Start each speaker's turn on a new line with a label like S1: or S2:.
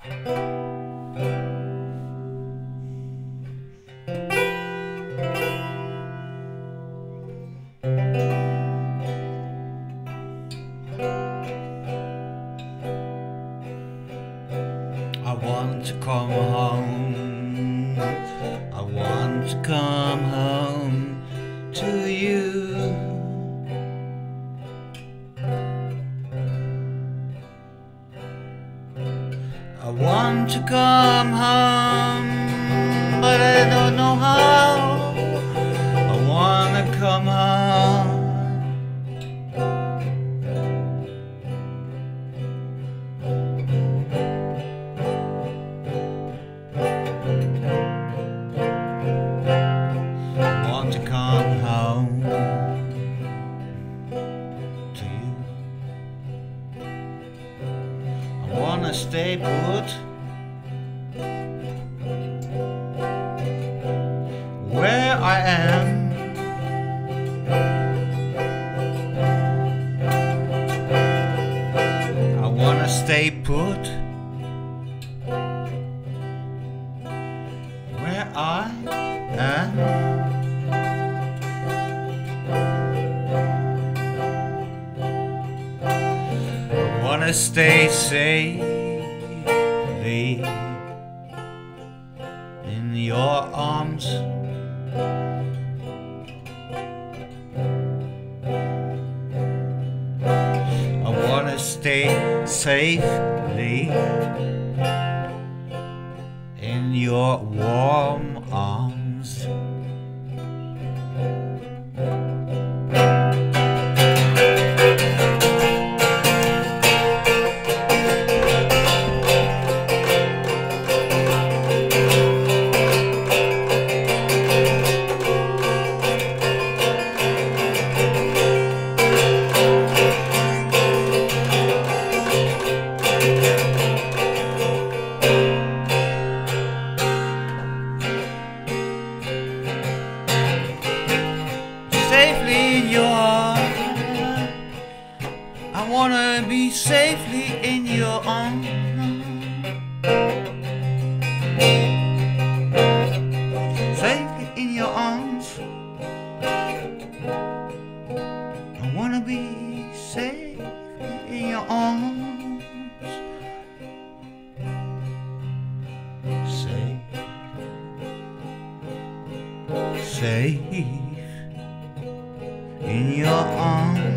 S1: I want to come home. I want to come home to you. I want to come home, but I don't know how. I want to come home. To come home to you. I wanna stay put where I am. I wanna stay put where I am. Wanna stay safely in your arms. I wanna stay safely in your warm arms. Safely in your arms. I wanna be safely in your arms. Safely in your arms. I wanna be safely in your arms. Safe in your arms.